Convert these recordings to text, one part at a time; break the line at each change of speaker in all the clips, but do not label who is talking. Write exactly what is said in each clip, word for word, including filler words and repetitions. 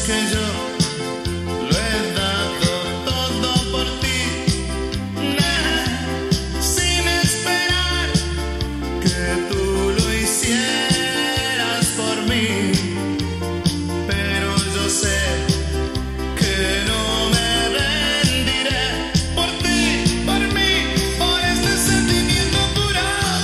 que yo lo he dado todo por ti, nah, sin esperar que tú lo hicieras por mí, pero yo sé que no me rendiré por ti, por mí, por este sentimiento puro.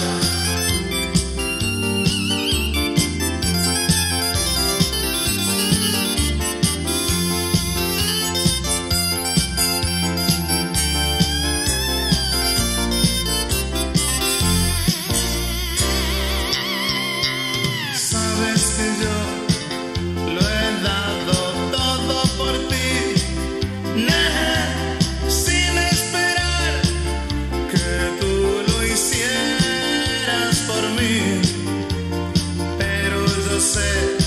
Sabes que yo lo he dado todo por ti, nah, sin esperar que tú lo hicieras por mí, pero yo sé